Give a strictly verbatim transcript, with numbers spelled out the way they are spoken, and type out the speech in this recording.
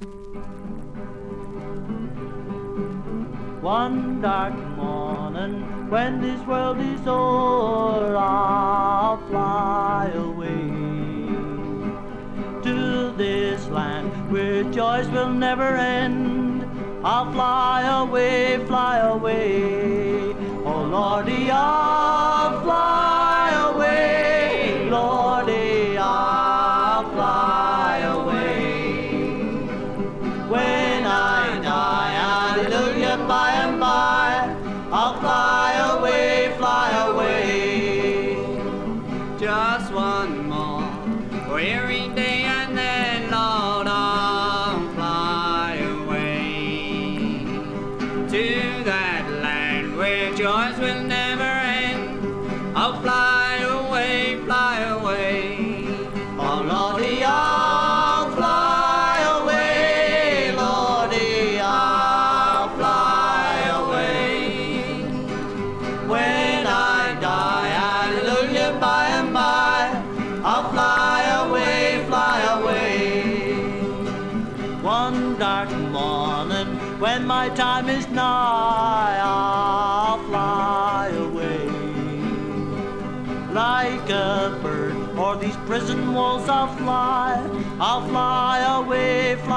One dark morning, when this world is o'er, I'll fly away to this land where joys will never end. I'll fly away, fly away. Oh Lordy, I'll fly away. Lordy, I'll fly away. When I die, hallelujah, by and by, I'll fly away, fly away. Just one more weary day and then, Lord, I'll fly away to that land where joys will never end. I'll fly away, fly away. Oh Lordy, I'll fly away. Lordy, I'll fly away. When I die, hallelujah, by and by, I'll fly away, fly away. One dark morning, when my time is nigh, I'll fly away. Like a bird, o'er these prison walls I'll fly. I'll fly away, fly